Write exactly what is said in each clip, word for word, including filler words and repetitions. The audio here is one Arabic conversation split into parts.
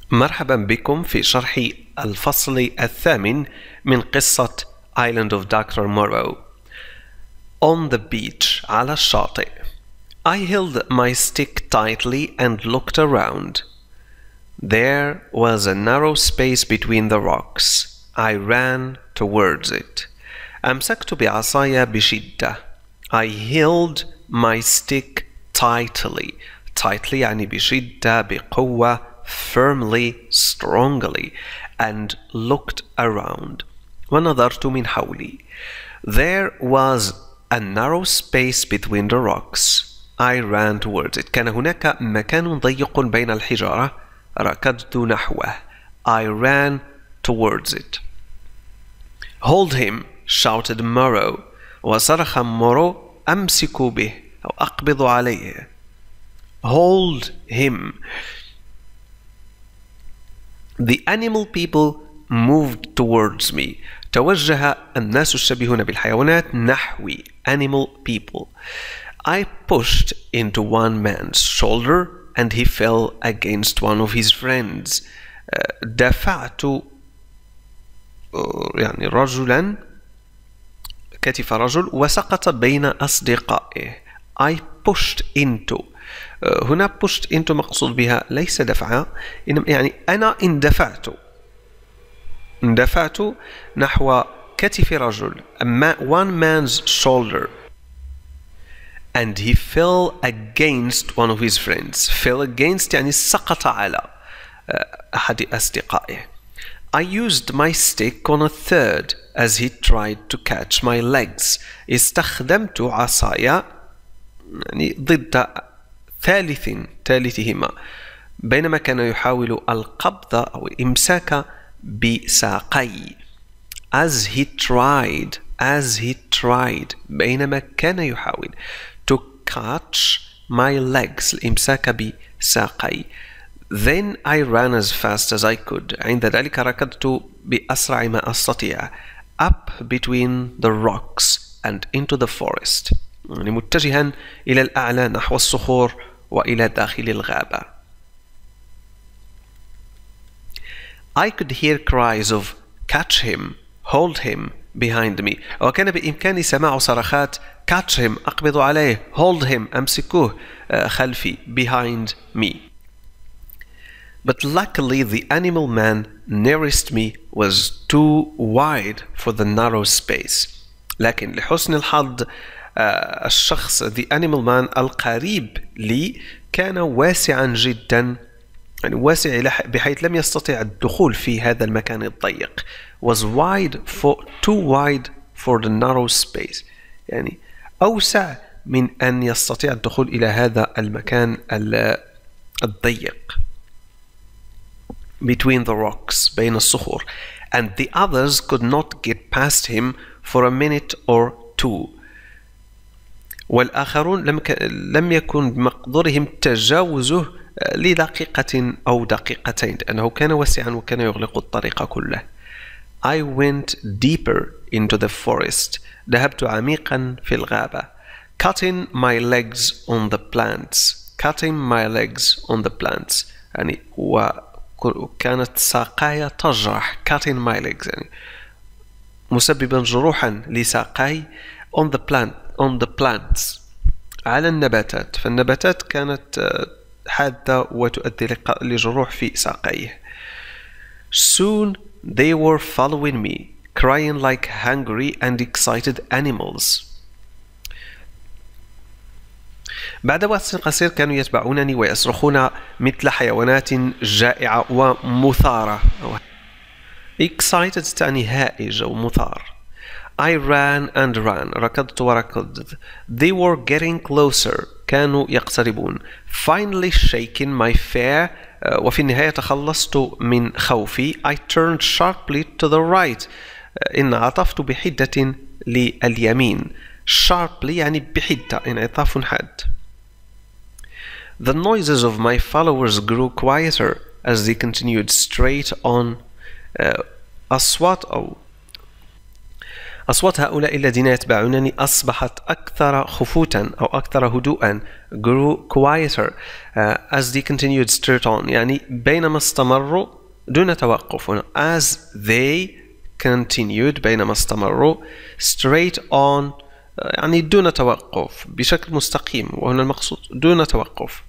مرحبا بكم في شرح الفصل الثامن من قصة Island of Doctor Moreau. On the beach, على الشاطئ. I held my stick tightly and looked around. There was a narrow space between the rocks. I ran towards it. أمسكت بعصاي بشدة. I held my stick tightly. Tightly يعني بشدة بقوة. Firmly, strongly, and looked around. ونظرت من حولي. There was a narrow space between the rocks. I ran towards it. كان هناك مكان ضيق بين الحجارة. ركضت نحوه. I ran towards it. Hold him, shouted Moreau. وصرخ مورو أمسك به أو أقبض عليه. Hold him. The animal people moved towards me. توجه الناس الشبيهون بالحيوانات نحوي. Animal people. I pushed into one man's shoulder and he fell against one of his friends. دفعت يعني رجلا كتف رجل وسقط بين أصدقائه. I pushed into. هنا pushed into مقصود بها ليس دفعة إنما يعني أنا اندفعت اندفعت نحو كتف رجل one man's shoulder and he fell against one of his friends. fell against يعني سقط على أحد أصدقائه. I used my stick on a third as he tried to catch my legs. استخدمت عصاي يعني ضد ثالث ثالثهما بينما كان يحاول القبض أو الإمساك بساقي. as he tried as he tried بينما كان يحاول to catch my legs الإمساك بساقي. then I ran as fast as I could. عند ذلك ركضت بأسرع ما أستطيع up between the rocks and into the forest يعني متجها إلى الأعلى نحو الصخور وإلى داخل الغابة. I could hear cries of catch him, hold him behind me. وكان بإمكاني سماع صرخات catch him أقبض عليه, hold him أمسكوه خلفي behind me. But luckily the animal man nearest me was too wide for the narrow space. لكن لحسن الحظ الشخص the animal man القريب لي كان واسعا جدا يعني واسع بحيث لم يستطيع الدخول في هذا المكان الضيق. was wide for too wide for the narrow space يعني أوسع من أن يستطيع الدخول إلى هذا المكان الضيق between the rocks بين الصخور. and the others could not get past him for a minute or two. والآخرون لم لم يكن بمقدورهم تجاوزه لدقيقة أو دقيقتين لأنه كان واسعا وكان يغلق الطريق كله. I went deeper into the forest. ذهبت عميقا في الغابة. cutting my legs on the plants. cutting my legs on the plants يعني وكانت ساقاي تجرح. cutting my legs يعني مسببا جروحا لساقاي on the plant on the plants على النباتات. فالنباتات كانت حادة وتؤدي لجروح في ساقيه. soon they were following me crying like hungry and excited animals. بعد وقت قصير كانوا يتبعونني ويصرخون مثل حيوانات جائعة ومثارة. excited تعني هائج أو مثار. I ran and ran. ركضت وركضت. They were getting closer. كانوا يقتربون. Finally shaking my fear. وفي النهاية تخلصت من خوفي. I turned sharply to the right. إن عطفت بحدة لليمين. Sharply يعني بحدة انعطاف حاد. The noises of my followers grew quieter as they continued straight on. أصوات أو أصوات هؤلاء الذين يتبعونني أصبحت أكثر خفوتا أو أكثر هدوءا. grew quieter uh, as they continued straight on. يعني بينما استمروا دون توقف. هنا as they continued بينما استمروا straight on يعني دون توقف بشكل مستقيم، وهنا المقصود دون توقف.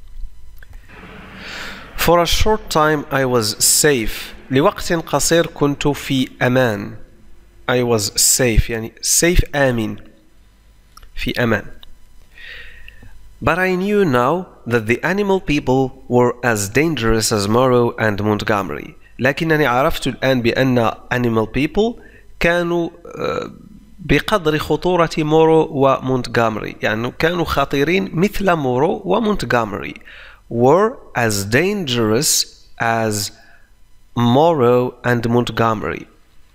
For a short time I was safe. لوقت قصير كنت في أمان. I was safe يعني safe آمن في أمان. But I knew now that the animal people were as dangerous as Morrow and Montgomery. لكنني عرفت الآن بأن animal people كانوا بقدر خطورة مورو ومونتغامري، يعني كانوا خطيرين مثل مورو ومونتغامري. were as dangerous as Morrow and Montgomery.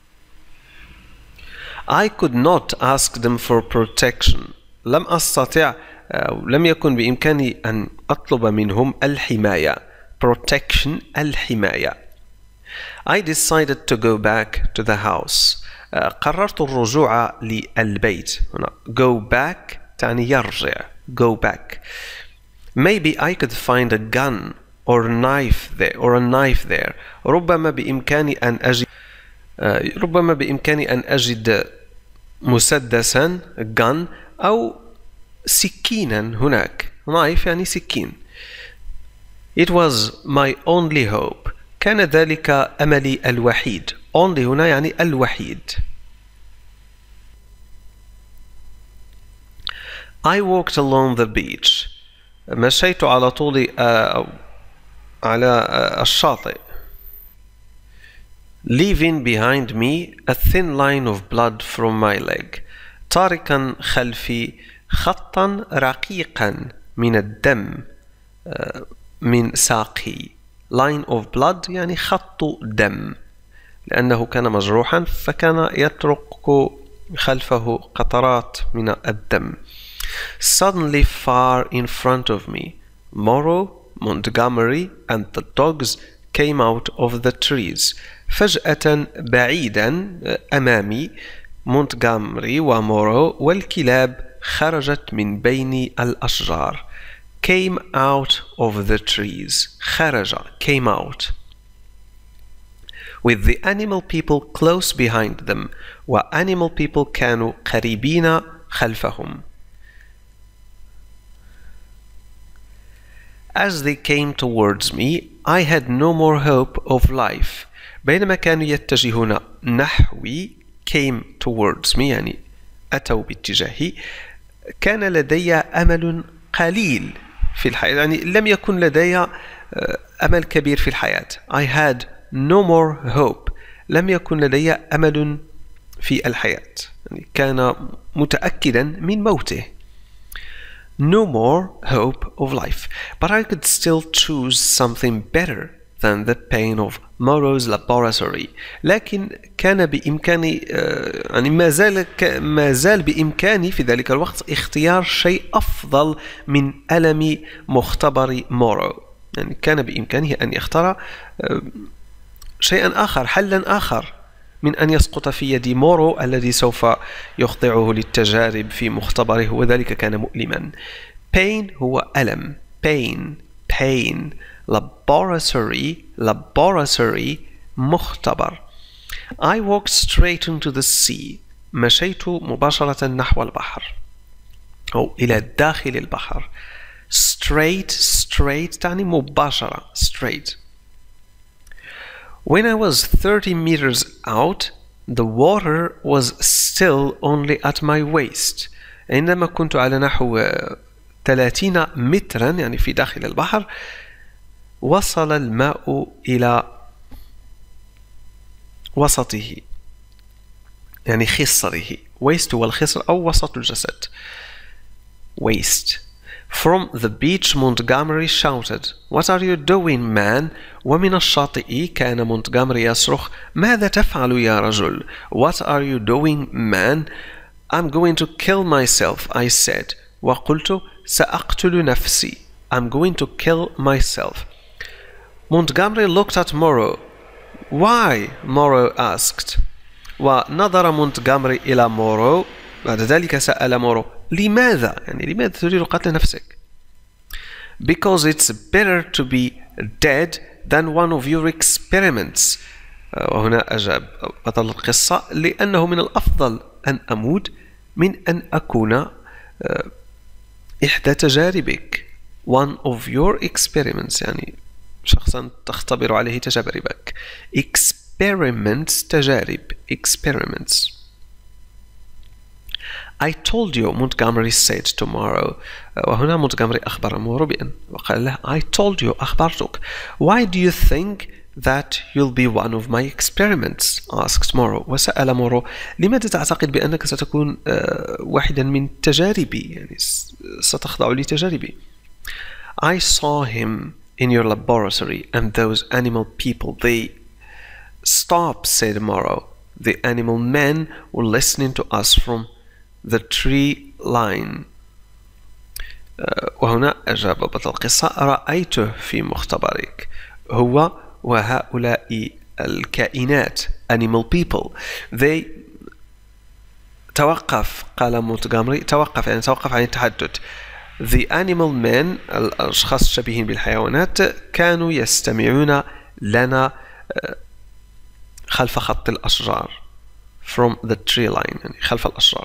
I could not ask them for protection. لم أستطع لم يكن بإمكاني أن أطلب منهم الحماية. protection الحماية. I decided to go back to the house. قررت الرجوع للبيت. هنا go back تعني يرجع. go back. Maybe I could find a gun or knife there or a knife there. ربما بإمكاني أن أجد ربما بإمكاني أن أجد مسدسا gun أو سكينا هناك. knife يعني سكين. It was my only hope. كان ذلك أملي الوحيد. only هنا يعني الوحيد. I walked along the beach. مشيت على طول أو على الشاطئ. Leaving behind me a thin line of blood from my leg. تاركا خلفي خطا رقيقا من الدم من ساقي. line of blood يعني خط دم، لأنه كان مجروحا فكان يترك خلفه قطرات من الدم. Suddenly far in front of me, Morrow, Montgomery and the dogs came out of the trees. فجأة بعيدا أمامي مونتغامري ومورو والكلاب خرجت من بين الأشجار. came out of the trees. خرج came out. with the animal people close behind them. وanimal people كانوا قريبين خلفهم. As they came towards me, I had no more hope of life. بينما كانوا يتجهون نحوي came towards me يعني أتوا باتجاهي، كان لدي أمل قليل في الحياة، يعني لم يكن لدي أمل كبير في الحياة. I had no more hope. لم يكن لدي أمل في الحياة، يعني كان متأكدا من موته. No more hope of life. But I could still choose something better than the pain of Morrow's laboratory. لكن كان بإمكاني يعني ما زال ما زال بإمكاني في ذلك الوقت اختيار شيء أفضل من ألم مختبر مورو. يعني كان بإمكانه أن يختار شيئا آخر، حلا آخر من أن يسقط في يد مورو الذي سوف يخضعه للتجارب في مختبره، وذلك كان مؤلما. pain هو ألم. pain pain laboratory laboratory مختبر. I walked straight into the sea. مشيت مباشرة نحو البحر أو إلى داخل البحر. straight straight تعني مباشرة straight. When I was thirty meters out, the water was still only at my waist. عندما كنت على نحو ثلاثين مترا يعني في داخل البحر، وصل الماء إلى وسطه يعني خصره. waist هو الخصر أو وسط الجسد. waist. From the beach Montgomery shouted, "What are you doing, man?" ومن الشاطئ كان مونتغامري يصرخ، ماذا تفعل يا رجل؟ What are you doing, man? I'm going to kill myself, I said. وقلت سأقتل نفسي. I'm going to kill myself. Montgomery looked at Morrow. Why? Morrow asked. ونظر مونتغامري إلى مورو. بعد ذلك سأل مورو لماذا؟ يعني لماذا تريد قتل نفسك؟ Because it's better to be dead than one of your experiments. وهنا أجاب بطل القصة لأنه من الأفضل أن أموت من أن أكون إحدى تجاربك. One of your experiments يعني شخصا تختبر عليه تجاربك. Experiments تجارب. Experiments. I told you, Montgomery said to Morrow. وهنا مونتغامري أخبر مورو بأن وقال له I told you أخبرتك. Why do you think that you'll be one of my experiments? asked Morrow. وسأل مورو لماذا تعتقد بأنك ستكون واحدا من تجاربي؟ يعني ستخضع لتجاربي. I saw him in your laboratory and those animal people, they... Stop, said Morrow. The animal men were listening to us from the tree line. وهنا أجاب بطل القصة رأيته في مختبرك هو وهؤلاء الكائنات animal people. They توقف قال مونتغامري توقف يعني توقف عن التحدث. The animal men الأشخاص الشبيهين بالحيوانات كانوا يستمعون لنا خلف خط الأشجار from the tree line يعني خلف الأشجار.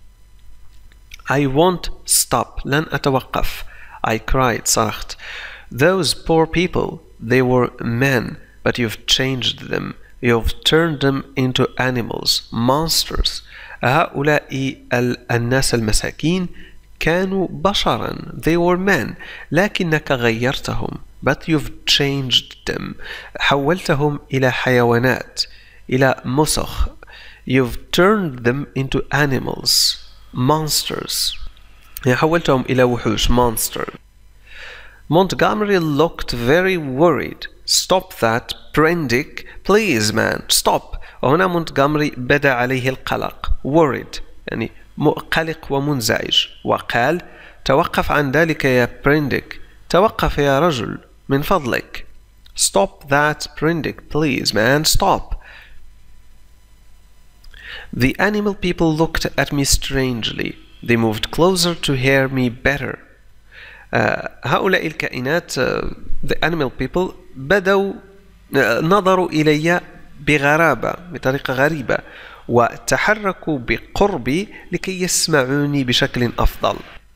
I won't stop لن أتوقف. I cried صرخت. Those poor people, they were men, but you've changed them. You've turned them into animals, monsters. هؤلاء الناس المساكين كانوا بشرا. They were men. لكنك غيرتهم. But you've changed them. حولتهم إلى حيوانات. إلى مسخ. You've turned them into animals. Monsters. يعني حولتهم إلى وحوش. Monster. Montgomery looked very worried. Stop that, Prendick. Please, man. Stop. وهنا مونتغامري بدا عليه القلق. Worried. يعني قلق ومنزعج. وقال توقف عن ذلك يا برينديك. توقف يا رجل من فضلك. Stop that, Prendick. Please, man. Stop. The animal people looked at me strangely. They moved closer to hear me better. Uh, هؤلاء الكائنات uh, the animal people بدوا uh, نظروا إلي بغرابة بطريقة غريبة وتحركوا بقربي لكي يسمعوني بشكل أفضل.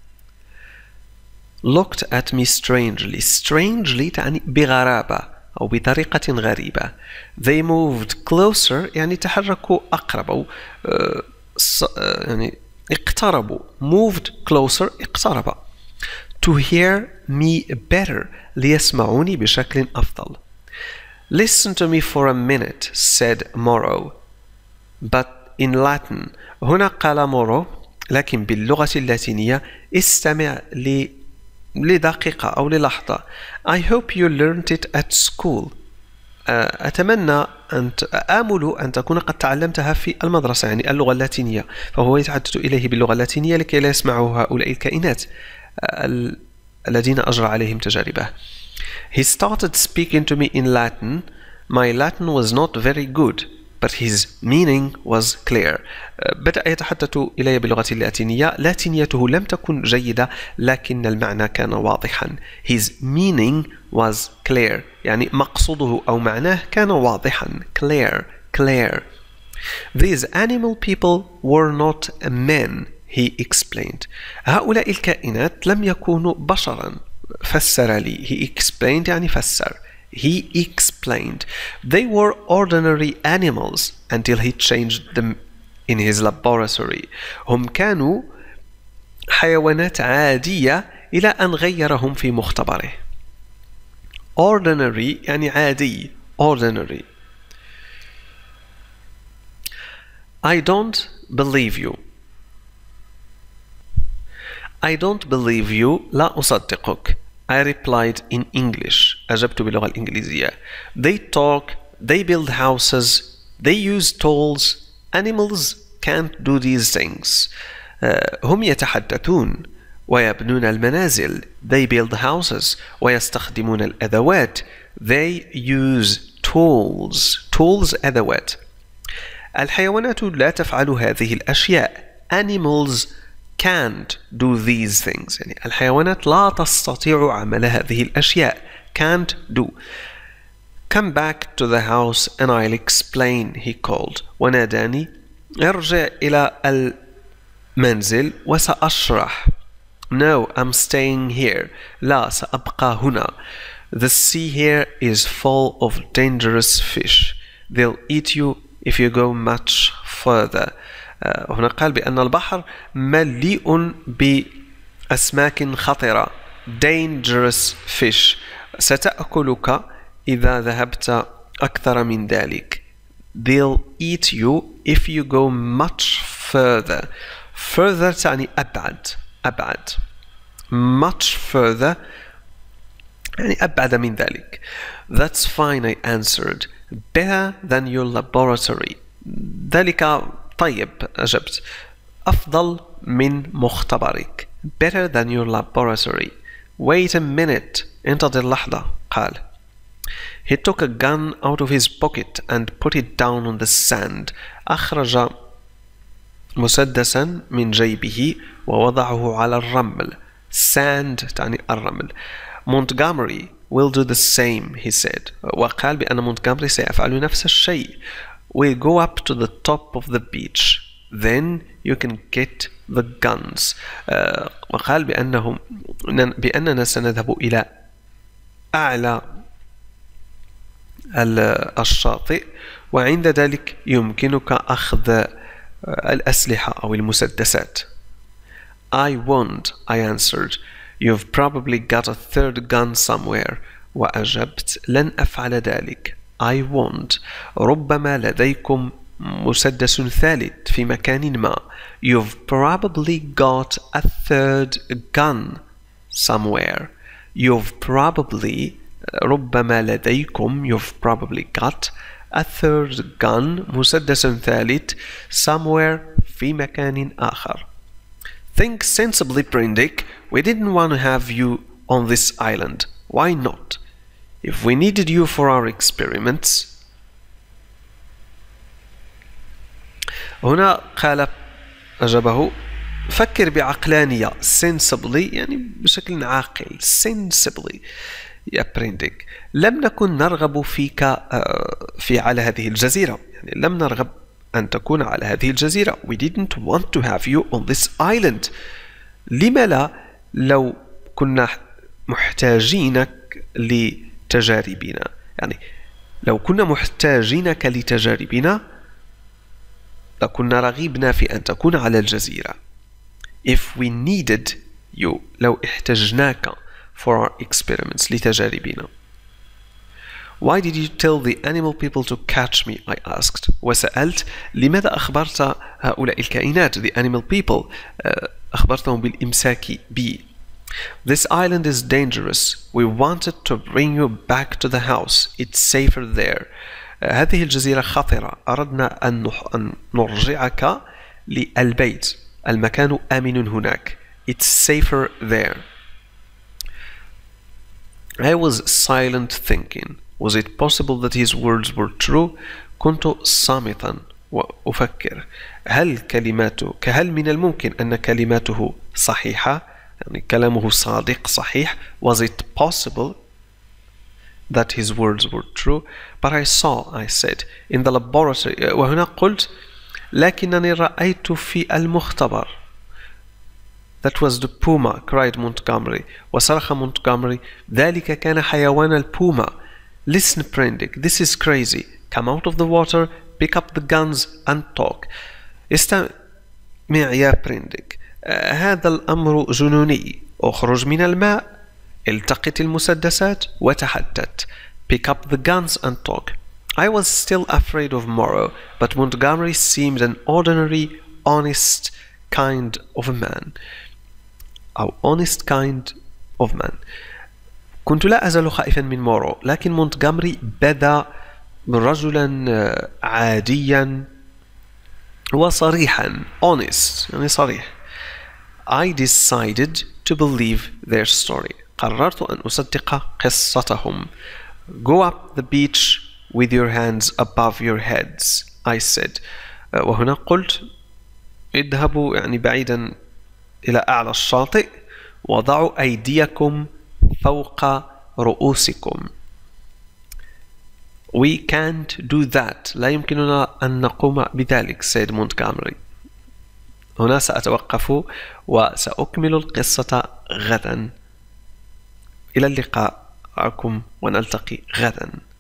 Looked at me strangely. Strangely تعني بغرابة أو بطريقة غريبة. They moved closer يعني تحركوا أقرب أو uh, uh, يعني اقتربوا. Moved closer اقترب. To hear me better ليسمعوني بشكل أفضل. Listen to me for a minute, said Morrow. But in Latin. هنا قال مورو لكن باللغة اللاتينية استمع لي لدقيقة أو للحظة. I hope you learned it at school. أتمنى أن آمل أن تكون قد تعلمتها في المدرسة يعني اللغة اللاتينية. فهو يتحدث إليه باللغة اللاتينية لكي لا يسمعه هؤلاء الكائنات الذين أجرى عليهم تجاربه. He started speaking to me in Latin. My Latin was not very good, but his meaning was clear. بدأ يتحدث إلي باللغة اللاتينية. لاتينيته لم تكن جيدة لكن المعنى كان واضحا. His meaning was clear يعني مقصوده أو معناه كان واضحا. Clear, clear. These animal people were not men. He explained. هؤلاء الكائنات لم يكونوا بشرا. فسر لي. He explained يعني فسر. He explained. They were ordinary animals until he changed them in his laboratory. هم كانوا حيوانات عادية إلى أن غيرهم في مختبره. Ordinary يعني عادي. Ordinary. I don't believe you. I don't believe you. لا أصدقك. I replied in English. أجبت باللغة الإنجليزية. They talk, they build houses, they use tools. Animals can't do these things. Uh, هم يتحدثون ويبنون المنازل. They build houses ويستخدمون الأدوات. They use tools. Tools أدوات. الحيوانات لا تفعل هذه الأشياء. Animals can't do these things. يعني الحيوانات لا تستطيع عمل هذه الأشياء. Can't do. Come back to the house and I'll explain, he called. وناداني ارجع إلى المنزل وسأشرح. No, I'm staying here. لا, سأبقى هنا. The sea here is full of dangerous fish. They'll eat you if you go much further. uh, هنا قال بأن البحر مليء بأسماك خطرة. Dangerous fish. ستأكلك إذا ذهبت أكثر من ذلك. They'll eat you if you go much further. Further تعني أبعد. أبعد. Much further يعني أبعد من ذلك. That's fine, I answered. Better than your laboratory. ذلك طيب، أجبت. أفضل من مختبرك. Better than your laboratory. Wait a minute. انتظر لحظة. قال. He took a gun out of his pocket and put it down on the sand. أخرج مسدسا من جيبه ووضعه على الرمل. Sand تعني الرمل. Montgomery will do the same, he said. وقال بأن مونتغومري سيفعل نفس الشيء. We'll go up to the top of the beach. Then you can get the guns. uh, وقال بأنهم بأننا سنذهب إلى أعلى الشاطئ وعند ذلك يمكنك أخذ الأسلحة أو المسدسات. I won't, I answered. You've probably got a third gun somewhere. وأجبت لن أفعل ذلك. I won't. ربما لديكم مسدس ثالث في مكان ما. You've probably got a third gun somewhere. You've probably ربما لديكم you've probably got a third gun مسدس ثالث somewhere في مكان آخر. Think sensibly, Prindick. We didn't want to have you on this island. Why not? If we needed you for our experiments. هنا قال أجابه فكر بعقلانية. Sensibly يعني بشكل عاقل. Sensibly يا برينديك. لم نكن نرغب فيك في على هذه الجزيرة. يعني لم نرغب أن تكون على هذه الجزيرة. We didn't want to have you on this island. لم لا لو كنا محتاجينك لتجاربنا. يعني لو كنا محتاجينك لتجاربنا لكنا رغبنا في أن تكون على الجزيرة. If we needed you لو احتجناك for our experiments لتجاربنا. Why did you tell the animal people to catch me? I asked. وسألت لماذا أخبرت هؤلاء الكائنات the animal people أخبرتهم بالإمساك بي. This island is dangerous. We wanted to bring you back to the house. It's safer there. هذه الجزيرة خطرة. أردنا أن نرجعك للبيت. المكان آمن هناك. It's safer there. I was silent thinking. Was it possible that his words were true? كنت صامتا وأفكر هل كلماته هل من الممكن أن كلماته صحيحة؟ يعني كلامه صادق صحيح. Was it possible that his words were true? But I saw, I said, in the laboratory. وهنا قلت لكنني رأيت في المختبر. That was the puma, cried Montgomery. وصرخ Montgomery. ذلك كان حيوان البوما. Listen, Prendick, this is crazy. Come out of the water, pick up the guns and talk. استمع يا برينديك. آه هذا الأمر جنوني. اخرج من الماء، التقط المسدسات وتحدث. Pick up the guns and talk. I was still afraid of Morrow, but Montgomery seemed an ordinary, honest kind of a man. أو honest kind of man. كنت لا أزال خائفا من مورو، لكن مونتغومري بدا رجلا عاديا وصريحا. honest يعني صريح. I decided to believe their story. قررت أن أصدق قصتهم. Go up the beach with your hands above your heads. I said. وهنا قلت اذهبوا يعني بعيدا إلى أعلى الشاطئ وضعوا أيديكم فوق رؤوسكم. We can't do that. لا يمكننا أن نقوم بذلك said Montgomery. هنا سأتوقف وسأكمل القصة غدا. إلى اللقاء معكم ونلتقي غدا.